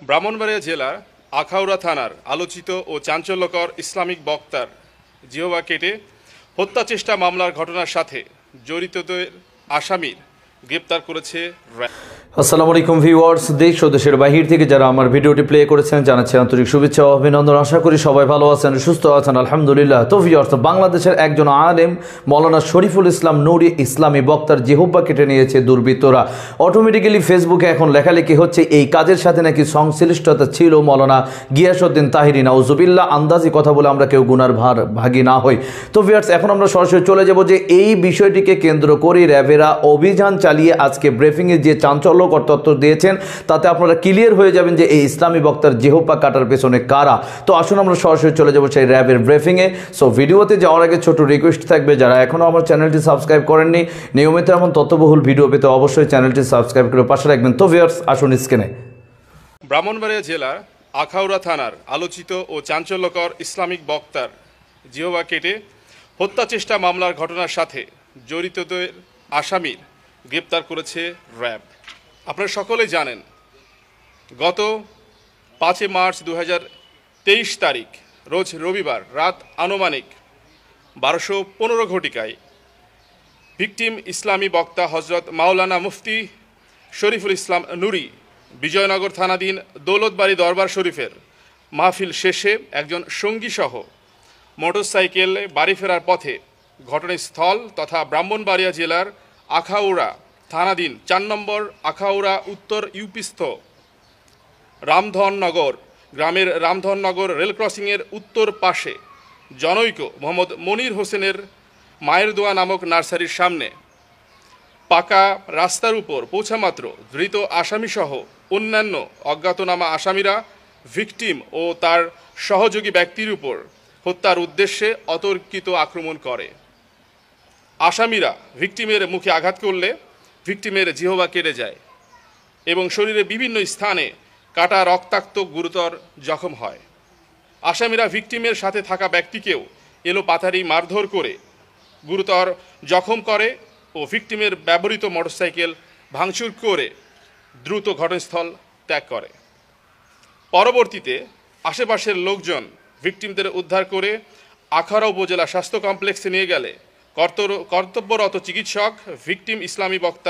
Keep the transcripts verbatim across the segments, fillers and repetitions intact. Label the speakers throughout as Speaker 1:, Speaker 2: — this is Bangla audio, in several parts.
Speaker 1: ব্রাহ্মণবাড়িয়া জেলার আখাউড়া থানার আলোচিত ও চাঞ্চল্যকর ইসলামিক বক্তার জিহবা কেটে হত্যা চেষ্টা মামলার ঘটনার সাথে জড়িতদের আসামির গ্রেপ্তার করেছে র্যাব।
Speaker 2: আসসালামু আলাইকুম ভিউয়ার্স, দেশ ও দেশের বাহির থেকে যারা আমার ভিডিওটি প্লে করেছেন জানাচ্ছি আন্তরিক শুভেচ্ছা ও অভিনন্দন। আশা করি সবাই ভালো আছেন, সুস্থ আছেন, আলহামদুলিল্লাহ। তো ভিউয়ার্স, বাংলাদেশের একজন আলেম মৌলানা শরীফুল ইসলাম নুরি ইসলামী বক্তার জিহ্বা কেটে নিয়েছে দুর্বৃত্তরা। অটোমেটিক্যালি ফেসবুকে এখন লেখালেখি হচ্ছে এই কাজের সাথে নাকি সংশ্লিষ্টতা ছিল মৌলানা গিয়াসউদ্দিন তাহিরি। নাউজুবিল্লাহ, আন্দাজি কথা বলে আমরা কেউ গুনার ভার ভাগী না হই। তো ভিউয়ার্স, এখন আমরা সরাসরি চলে যাব যে এই বিষয়টিকে কেন্দ্র করে র্যাবেরা অভিযান চালিয়ে আজকে ব্রিফিংয়ে যে চাঞ্চল্য তথ্য দিয়েছেন তাতে আপনারা ক্লিয়ার হয়ে যাবেন যে এই ইসলামী বক্তার জিহ্বা কাটার পেছনে কারা। তো আসুন আমরা সরাসরি চলে যাব সেই র্যাবের ব্রিফিংয়ে। সো ভিডিওতে যাওয়ার আগে ছোট রিকোয়েস্ট থাকবে, যারা এখনও আমার চ্যানেলটি সাবস্ক্রাইব করেননি, নিয়মিত এমন তথ্যবহুল ভিডিও পেতে অবশ্যই চ্যানেলটি সাবস্ক্রাইব করে পাশে রাখবেন। তো ভিউয়ার্স, আসুন স্ক্রিনে।
Speaker 1: ব্রাহ্মণবাড়িয়া জেলার আখাউড়া থানার আলোচিত ও চাঞ্চল্যকর ইসলামিক বক্তার জিহ্বা কেটে হত্যা চেষ্টা মামলার ঘটনার সাথে জড়িতদের আসামির গ্রেপ্তার করেছে র্যাব। আপনারা সকলেই জানেন, গত পাঁচই মার্চ দু হাজার তেইশ তারিখ রোজ রবিবার রাত আনুমানিক বারোশো পনেরো ঘটিকায় ভিকটিম ইসলামী বক্তা হজরত মাওলানা মুফতি শরীফুল ইসলাম নুরি বিজয়নগর থানাধীন দৌলতবাড়ি দরবার শরীফের মাহফিল শেষে একজন সঙ্গীসহ মোটরসাইকেলে বাড়ি ফেরার পথে ঘটনাস্থল তথা ব্রাহ্মণবাড়িয়া জেলার আখাউড়া থানাধীন চার নম্বর আখাউড়া উত্তর ইউপিস্থ রামধননগর গ্রামের রামধননগর রেল ক্রসিংয়ের উত্তর পাশে জনৈক মোহাম্মদ মনির হোসেনের মায়ের দোয়া নামক নার্সারির সামনে পাকা রাস্তার উপর পৌঁছামাত্র ধৃত আসামিসহ অন্যান্য অজ্ঞাতনামা আসামিরা ভিকটিম ও তার সহযোগী ব্যক্তির উপর হত্যার উদ্দেশ্যে অতর্কিত আক্রমণ করে। আসামিরা ভিকটিমের মুখে আঘাত করলে ভিকটিমের জিহ্বা কেটে যায় এবং শরীরে বিভিন্ন স্থানে কাটা রক্তাক্ত গুরুতর জখম হয়। আসামিরা ভিকটিমের সাথে থাকা ব্যক্তিকেও এলো পাথারি মারধর করে গুরুতর জখম করে ও ভিকটিমের ব্যবহৃত মোটরসাইকেল ভাঙচুর করে দ্রুত ঘটনাস্থল ত্যাগ করে। পরবর্তীতে আশেপাশের লোকজন ভিকটিমদের উদ্ধার করে আখাউড়া উপজেলা স্বাস্থ্য কমপ্লেক্সে নিয়ে গেলে কর্তব্যরত চিকিৎসক ভিকটিম ইসলামী বক্তা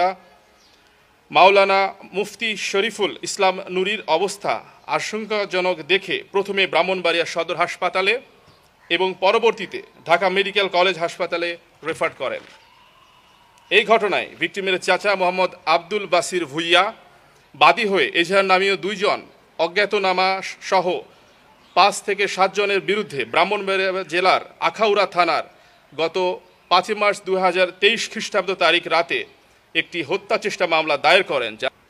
Speaker 1: মাওলানা মুফতি শরীফুল ইসলাম নুরির অবস্থা আশঙ্কাজনক দেখে প্রথমে ব্রাহ্মণবাড়িয়া সদর হাসপাতালে এবং পরবর্তীতে ঢাকা মেডিকেল কলেজ হাসপাতালে রেফার করেন। এই ঘটনায় ভিকটিমের চাচা মোহাম্মদ আব্দুল বাসির ভুইয়া বাদী হয়ে এজাহার নামীয় দুইজন অজ্ঞাতনামা সহ পাঁচ থেকে সাতজনের বিরুদ্ধে ব্রাহ্মণবাড়িয়া জেলার আখাউড়া থানার গত পাঁচই মার্চ দু হাজার তেইশ খ্রিস্টাব্দ তারিখ রাতে একটি হত্যা চেষ্টা মামলা দায়ের করেন।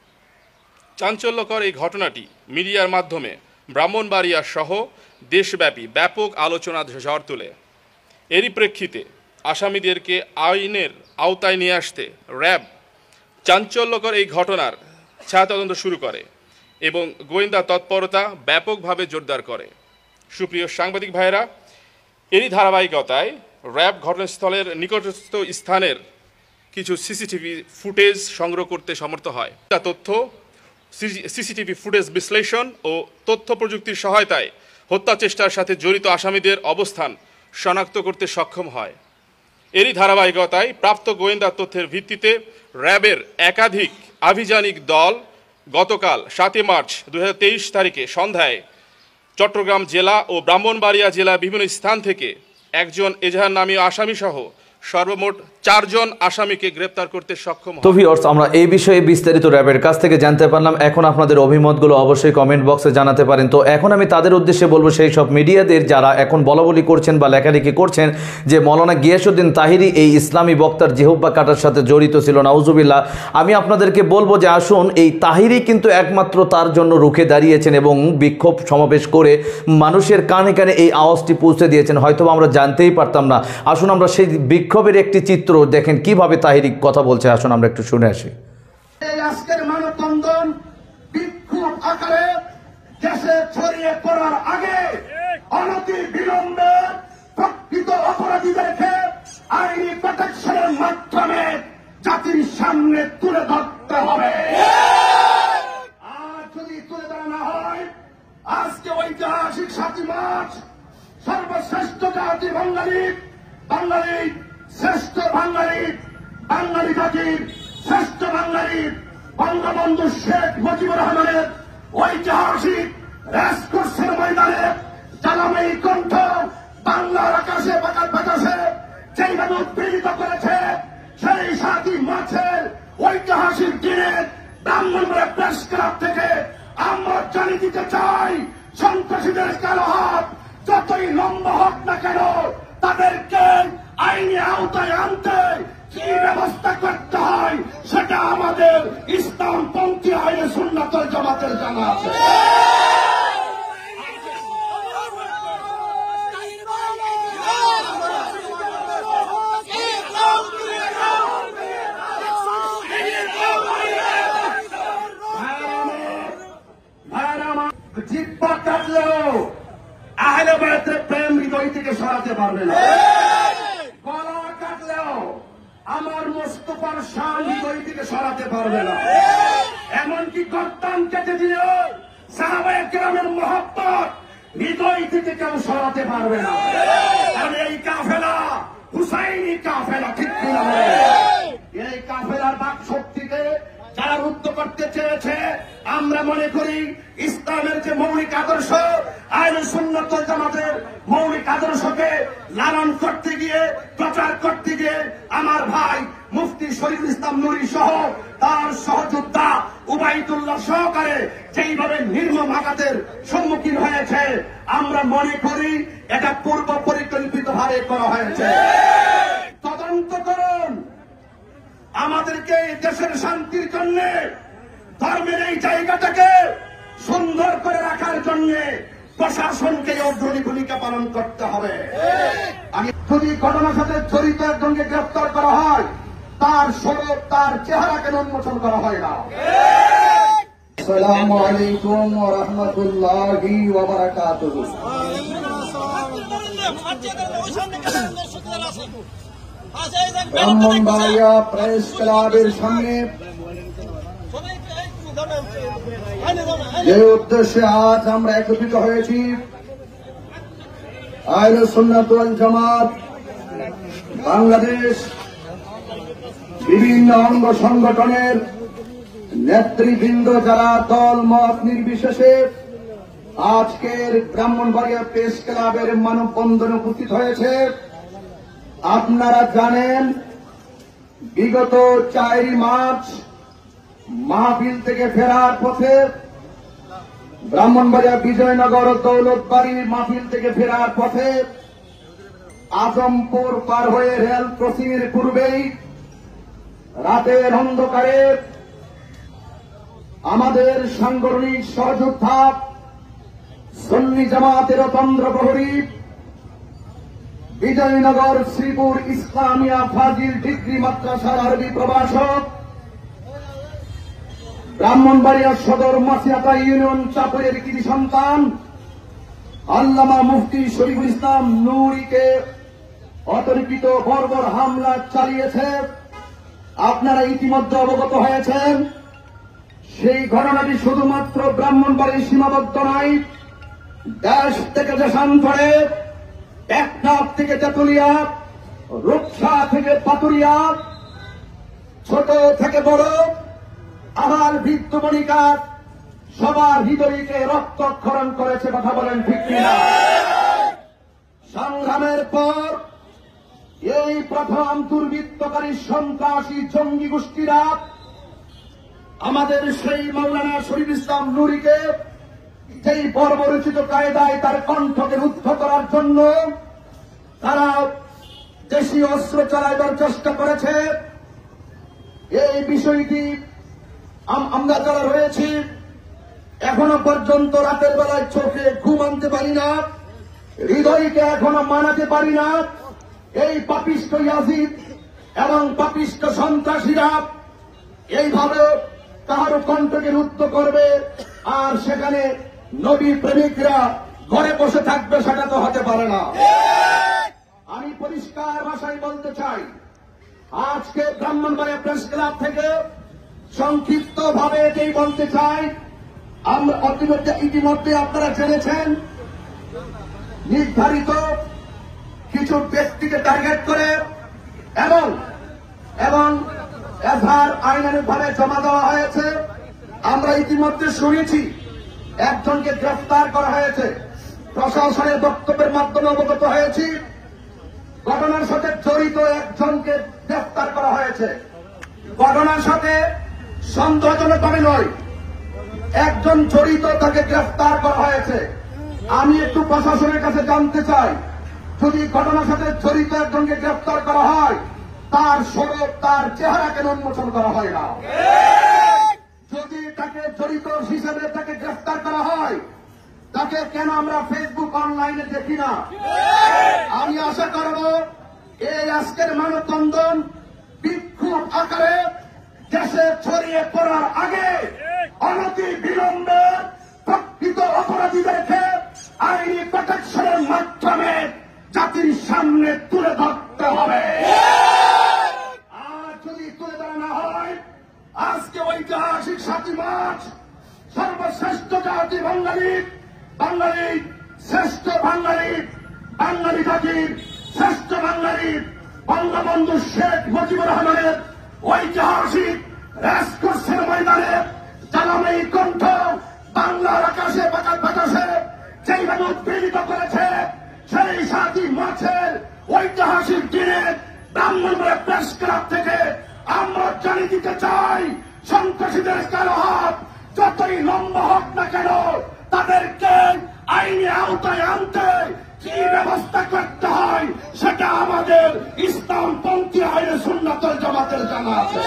Speaker 1: চাঞ্চল্যকর এই ঘটনাটি মিডিয়ার মাধ্যমে ব্রাহ্মণবাড়িয়া সহ দেশব্যাপী ব্যাপক আলোচনা ঝড় তোলে। এরই প্রেক্ষিতে আসামিদেরকে আইনের আওতায় নিয়ে আসতে র্যাব চাঞ্চল্যকর এই ঘটনার ছায়া তদন্ত শুরু করে এবং গোয়েন্দা তৎপরতা ব্যাপকভাবে জোরদার করে। সুপ্রিয় সাংবাদিক ভাইয়েরা, এরই ধারাবাহিকতায় র্যাব ঘটনাস্থলের নিকটস্থ স্থানের কিছু সিসিটিভি ফুটেজ সংগ্রহ করতে সমর্থ হয়। তা তথ্য সিসিটিভি ফুটেজ বিশ্লেষণ ও তথ্য প্রযুক্তির সহায়তায় হত্যা চেষ্টার সাথে জড়িত আসামিদের অবস্থান শনাক্ত করতে সক্ষম হয়। এরই ধারাবাহিকতায় প্রাপ্ত গোয়েন্দা তথ্যের ভিত্তিতে র্যাবের একাধিক আভিযানিক দল গতকাল সাতই মার্চ দু হাজার তেইশ তারিখে সন্ধ্যায় চট্টগ্রাম জেলা ও ব্রাহ্মণবাড়িয়া জেলা বিভিন্ন স্থান থেকে একজন এজাহার নামীয় আসামিসহ সর্বমোট চারজন আসামিকে গ্রেপ্তার করতে সক্ষম হয়।
Speaker 2: তো ভিউয়ার্স, আমরা এই বিষয়ে বিস্তারিত র্যাবের কাছ থেকে জানতে পারলাম। এখন আপনাদের অভিমতগুলো অবশ্যই কমেন্ট বক্সে জানাতে পারেন। তো এখন আমি তাদের উদ্দেশ্যে বলবো, সেই সব মিডিয়াদের যারা এখন বলাবলি করছেন বা লেখালেখি করছেন যে মৌলানা গিয়াসউদ্দিন তাহিরি এই ইসলামী বক্তার জিহ্বা কাটার সাথে জড়িত ছিল, নাউজুবিল্লাহ, আমি আপনাদেরকে বলবো যে আসুন, এই তাহিরি কিন্তু একমাত্র তার জন্য রুখে দাঁড়িয়েছেন এবং বিক্ষোভ সমাবেশ করে মানুষের কানে কানে এই আওয়াজটি পৌঁছে দিয়েছেন। হয়তো আমরা জানতেই পারতাম না। আসুন আমরা সেই বিক্ষোভের একটি চিত্র দেখেন কিভাবে তাহিরি কথা বলছে। আসুন আমরা একটু শুনে আসি।
Speaker 3: আজকের মানববন্ধন বিক্ষোভ আকারে দেশে ছড়িয়ে পড়ার আগে অনতি বিলম্বে প্রকৃত অপরাধীদেরকে আইনি প্রোটেকশনের মাধ্যমে জাতির সামনে তুলে ধরতে হবে। আর যদি তুলে ধরা না হয় ঐতিহাসিক সাতই মার্চ সর্বশ্রেষ্ঠ জাতি বাঙালি, বাঙালি শ্রেষ্ঠ বাঙালি, বাঙালি জাতির শ্রেষ্ঠ বাঙালি বঙ্গবন্ধু শেখ মুজিবুর রহমানের ঐতিহাসিক রেসকোর্সের ময়দানে জ্বালাময়ী কণ্ঠ বাংলার আকাশে বাতাস বাতাসে যেইভাবে উদ্বেলিত করেছে, সেই সাতই মার্চের ঐতিহাসিক দিনে ব্রাহ্মণবাড়িয়া প্রেস ক্লাব থেকে আমরা জানিয়ে দিতে চাই, সন্ত্রাসীদের কালো হাত যতই লম্বা হোক না কেন তাদেরকে আইনি আওতায় আনতে কি ব্যবস্থা করতে হয় সেটা আমাদের ইসলামপন্থী আইনে সুন্নাতুল জামাতের জানা আছে। জিব্বা কাটলেও আহলে বায়তের প্রেম হৃদয় থেকে সরাতে পারবে না। গলা কাটলেও আমার মোস্তফার শান হৃদয় থেকে সরাতে পারবে না। এমনকি গর্দান কেটে দিলেও সাহাবায়ে কেরামের মহব্বত হৃদয় থেকে কেউ সরাতে পারবে না। আর এই কাফেলা হুসাইনি কাফেলা, ঠিক কিনা? এই কাফেলার বাক শক্তিকে যারা রুদ্ধ করতে চেয়েছে, আমরা মনে করি ইসলামের যে মৌলিক আদর্শ, আহলে সুন্নাত ওয়াল জামাতের মৌলিক আদর্শকে লালন করতে গিয়ে, প্রচার করতে গিয়ে আমার ভাই মুফতি শরীফুল ইসলাম নূরী সহ তার সহযোদ্ধা উবাইদুল্লাহ সহকারে যেইভাবে নির্মম আঘাতের সম্মুখীন হয়েছে, আমরা মনে করি এটা পূর্ব পরিকল্পিত ভাবে করা হয়েছে। তদন্ত করুন। আমাদেরকে দেশের শান্তির জন্য, ধর্মের এই জায়গাটাকে সুন্দর করে রাখার জন্য প্রশাসনকে অগ্রণী ভূমিকা পালন করতে হবে। আমি যদি ঘটনার সাথে জড়িত একজনকে গ্রেফতার করা হয়, তার স্বরূপ, তার চেহারা কেন উন্মোচন করা হয় না? আসসালামু আলাইকুম ওয়া রাহমাতুল্লাহি ওয়া বারাকাতুহু। ব্রাহ্মণবাড়িয়া প্রেস ক্লাবের সামনে যে উদ্দেশ্যে আজ আমরা একত্রিত হয়েছি, আহলে সুন্নাত ওয়াল জামাত বাংলাদেশ বিভিন্ন অঙ্গ সংগঠনের নেতৃবৃন্দ যারা দল মত নির্বিশেষে আজকের ব্রাহ্মণবাড়িয়া প্রেস ক্লাবের মানববন্ধনে উপস্থিত হয়েছে। আপনারা জানেন, বিগত চারই মার্চ মাহফিল থেকে ফেরার পথে, ব্রাহ্মণবাড়িয়া বিজয়নগর দৌলতবাড়ি মাহফিল থেকে ফেরার পথে আজমপুর পার হয়ে রেল ক্রসিং এর পূর্বেই রাতের অন্ধকারে আমাদের সাংগঠনিক সহযোদ্ধা সুন্নি জামাতের তন্দ্র প্রহরী বিজয়নগর শ্রীপুর ইসলামিয়া ফাজিল ডিগ্রি মাদ্রাসার আরবি প্রভাষক, ব্রাহ্মণবাড়িয়া সদর মাসিয়াতা ইউনিয়ন চাপুরের কৃতি সন্তান আল্লামা মুফতি শরীফুল ইসলাম নূরীকে অতর্কিত বর্বর হামলা চালিয়েছে। আপনারা ইতিমধ্যে অবগত হয়েছেন। সেই ঘটনাটি শুধুমাত্র ব্রাহ্মণবাড়ির সীমাবদ্ধ নয়, দেশ থেকে দেশান্তরে, টেকনাফ থেকে তেতুলিয়া, রূপসা থেকে পাতুরিয়া, ছোট থেকে বড়, আবার বৃদ্ধ বণিকা সবার হৃদয়কে রক্তক্ষরণ করেছে। কথা বলেন ঠিক কিনা? সংগ্রামের পর এই প্রথম দুর্বৃত্তকারী সন্ত্রাসী জঙ্গি গোষ্ঠীরা আমাদের সেই মাওলানা শরীফ ইসলাম নূরীকে যেই বর্বরচিত কায়দায় তার কণ্ঠকে রুদ্ধ করার জন্য তারা দেশীয় অস্ত্র চালাইবার চেষ্টা করেছে, এই বিষয়টি আমরা যারা রয়েছি এখনো পর্যন্ত রাতের বেলায় চোখে ঘুম আনতে পারি না, হৃদয়কে এখনো মানাতে পারি না। এই পাপিষ্ঠ ইয়াজিদ এবং পাপিষ্ঠ সন্ত্রাসীরা এইভাবে কাহারো কণ্ঠকে রুদ্ধ করবে আর সেখানে নবী প্রেমিকরা ঘরে বসে থাকবে, সেটা তো হতে পারে না। আমি পরিষ্কার ভাষায় বলতে চাই, আজকে ব্রাহ্মণবাড়িয়া প্রেস ক্লাব থেকে সংক্ষিপ্ত ভাবে এটাই বলতে চাই, আমরা ইতিমধ্যে ইতিমধ্যে আপনারা জেনেছেন নির্ধারিত কিছু ব্যক্তিকে টার্গেট করে এবং এবং এজাহার আইনানুগভাবে জমা দেওয়া হয়েছে। আমরা ইতিমধ্যে শুনেছি একজনকে গ্রেফতার করা হয়েছে। প্রশাসনের বক্তব্যের মাধ্যমে অবগত হয়েছি ঘটনার সাথে জড়িত একজনকে গ্রেফতার করা হয়েছে। ঘটনার সাথে সন্দেহজনকভাবে নয়, একজন জড়িত, তাকে গ্রেফতার করা হয়েছে। আমি একটু প্রশাসনের কাছে জানতে চাই, যদি ঘটনার সাথে জড়িত একজনকে গ্রেফতার করা হয় তার স্বরূপ, তার চেহারা কেন উন্মোচন করা হয় না? যদি তাকে জড়িত হিসেবে তাকে গ্রেফতার করা হয় তাকে কেন আমরা ফেসবুক অনলাইনে দেখি না? আমি আশা করব এই আজকের মানববন্ধন বিক্ষোভ আকারে দেশে ছড়িয়ে পড়ার আগে অনতি বিলম্বে প্রকৃত অপরাধীদেরকে আইনি প্রোটেকশনের মাধ্যমে জাতির সামনে তুলে ধরতে হবে। আর যদি তুলে ধরা না হয়, আজকে ঐতিহাসিক সাতই মার্চ সর্বশ্রেষ্ঠ জাতি বাঙালি, বাঙালি শ্রেষ্ঠ বাঙালি, বাঙালি জাতির শ্রেষ্ঠ বাঙালি বঙ্গবন্ধু শেখ মুজিবুর রহমানের ঐতিহাসিক রেসকোর্সের ময়দানে জানাময়ী কণ্ঠ বাংলার আকাশে বাতাসে যেইভাবে উদ্বেলিত করেছে, সেই সাতই মার্চের ঐতিহাসিক দিনে ব্রাহ্মণবাড়িয়া প্রেস ক্লাব থেকে আমরা জানিয়ে দিতে চাই, সন্ত্রাসীদের কারো হাত যতই লম্বা হোক না কেন তাদেরকে আইনি আওতায় আনতে কি ব্যবস্থা করতে হয় সেটা আমাদের ইসলামপন্থী আইনে সুন্নাতুল জামাতের জানা আছে।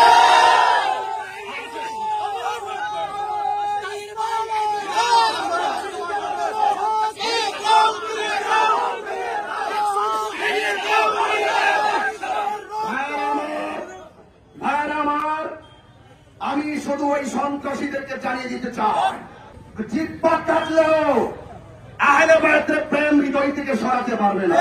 Speaker 3: আমি শুধু ওই সন্ত্রাসীদেরকে জানিয়ে দিতে চাই, জিব্বা কাটলেও আহলে বায়তের প্রেম হৃদয় থেকে সরাতে পারবে না।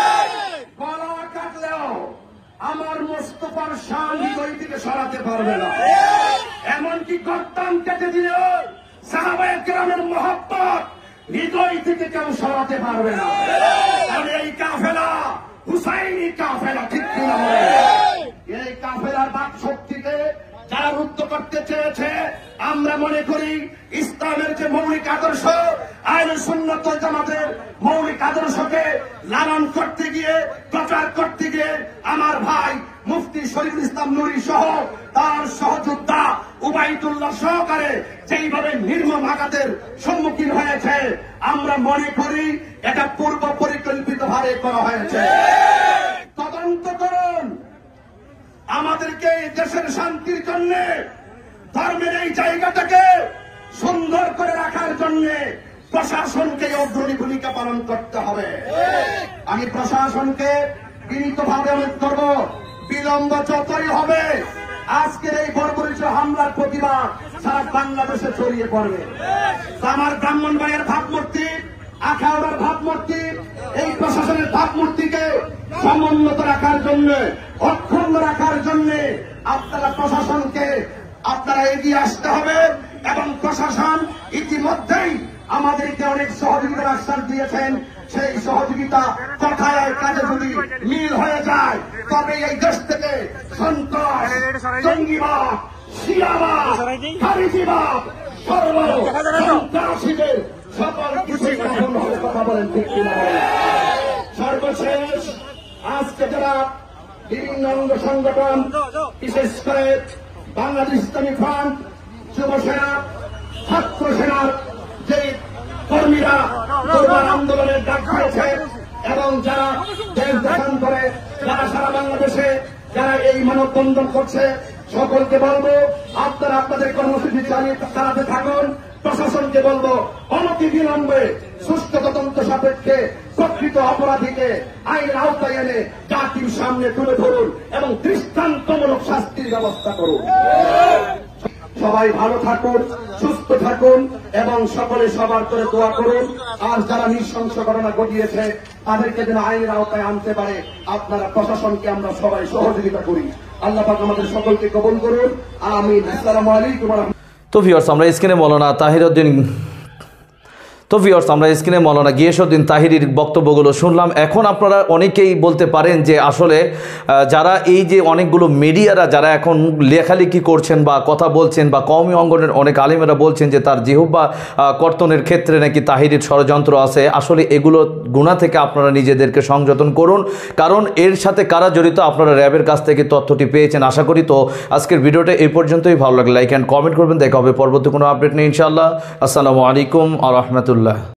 Speaker 3: গলা কাটলেও আমার মোস্তফার শান হৃদয় থেকে সরাতে পারবে না। এমনকি গর্দান কেটে দিলেও সাহাবায়ে কেরামের মহব্বত হৃদয় থেকে কেউ সরাতে পারবে না। আর এই কাফেলা হুসাইনি কাফেলা, ঠিক কিনা বলেন? এই কাফেলার বাক শক্তিকে যারা রুদ্ধ করতে চেয়েছে, আমরা মনে করি ইসলামের যে মৌলিক আদর্শ, আহলে সুন্নাত ওয়াল জামাতের মৌলিক আদর্শকে লালন করতে গিয়ে, প্রচার করতে গিয়ে আমার ভাই মুফতি শরীফুল ইসলাম নুরী সহ তার সহযোদ্ধা উবাইদুল্লাহ সহকারে যেইভাবে নির্মম আঘাতের সম্মুখীন হয়েছে, আমরা মনে করি এটা পূর্ব পরিকল্পিত ভাবে করা হয়েছে। তদন্ত করুন। আমাদেরকে দেশের শান্তির জন্য, ধর্মের এই জায়গাটাকে সুন্দর করে রাখার জন্য প্রশাসনকে অগ্রণী ভূমিকা পালন করতে হবে। আমি প্রশাসনকে বিনীতভাবে অনুরোধ করব, বিলম্ব যতই হবে আজকের এই বর্বরিত হামলার প্রতিবাদ সারা বাংলাদেশে ছড়িয়ে পড়বে। আমার ব্রাহ্মণবাড়িয়ার ভাবমূর্তি, আখাউড়ার ভাবমূর্তি, এই প্রশাসনের ভাবমূর্তিকে সমুন্নত রাখার জন্য, অক্ষুণ্ণ রাখার জন্য আপনারা প্রশাসনকে আপনারা এগিয়ে আসতে হবে। এবং প্রশাসন ইতিমধ্যেই আমাদেরকে অনেক সহযোগিতার আশ্বাস দিয়েছেন। সেই সহযোগিতা কথায় কাজে যদি মিল হয়ে যায় তবে এই দেশ থেকে সন্ত্রাস, জঙ্গিবাদ, শিয়াবাদ, খারিজিবাদ, সর্ব সন্ত্রাসীদের সকল কিছুই কখন হবে কথা বলেন, ঠিক কিনা বলেন? সর্বশেষ আজকে যারা বিভিন্ন অঙ্গ সংগঠন, বিশেষ করে বাংলাদেশ ইসলামী ফ্রন্ট, যুব সেনা, ছাত্র সেনার যে কর্মীরা দুর্বার আন্দোলনের ডাক হয়েছে এবং যারা দেশ দেশান্তরে, যারা সারা বাংলাদেশে যারা এই মানববন্ধন করছে, সকলকে বলবো আপনারা আপনাদের কর্মসূচি চালিয়ে চালাতে থাকুন। প্রশাসনকে বলবো অনতি বিলম্বে সুষ্ঠু তদন্ত সাপেক্ষে প্রকৃত অপরাধীকে আইনের আওতায় এনে জাতির সামনে তুলে ধরুন এবং দৃষ্টান্তমূলক শাস্তির ব্যবস্থা করুন। সবাই ভালো থাকুন, সুস্থ থাকুন এবং সকলে সবার করে দোয়া করুন। আর যারা নৃশংস ঘটনা ঘটিয়েছে তাদেরকে যেন আইনের আওতায় আনতে পারে আপনারা প্রশাসনকে আমরা সবাই সহযোগিতা করি। আল্লাহ পাক আমাদের সকলকে কবুল করুন। আমিন। আসসালামু আলাইকুম।
Speaker 2: তো ভিউয়ার্স, আমরা স্ক্রিনে মৌলানা তাহিরউদ্দিন তো ভিউয়ার্স আমরা স্ক্রিনে মৌলানা গিয়াসউদ্দিন তাহিরির বক্তব্যগুলো শুনলাম। এখন আপনারা অনেকেই বলতে পারেন যে আসলে যারা এই যে অনেকগুলো মিডিয়ারা যারা এখন লেখালেখি করছেন বা কথা বলছেন বা কওমি অঙ্গনের অনেক আলেমেরা বলছেন যে তার জিহ্বা কর্তনের ক্ষেত্রে নাকি তাহিরির ষড়যন্ত্র আছে, আসলে এগুলো গুনাহ থেকে আপনারা নিজেদেরকে সংযতন করুন, কারণ এর সাথে কারা জড়িত আপনারা র্যাবের কাছ থেকে তথ্যটি পেয়েছেন আশা করি। তো আজকের ভিডিওটা এই পর্যন্তই, ভালো লাগলে লাইক অ্যান্ড কমেন্ট করবেন। দেখা হবে পরবর্তী কোনো আপডেট নিয়ে ইনশাআল্লাহ। আসসালামু আলাইকুম ওয়া রাহমাতুল্লাহ।